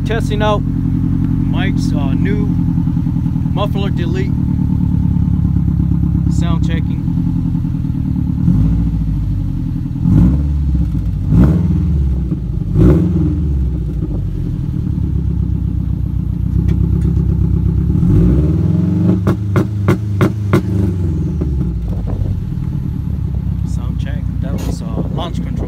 we're testing out Mike's new muffler delete. Sound checking. Sound check. That was launch control.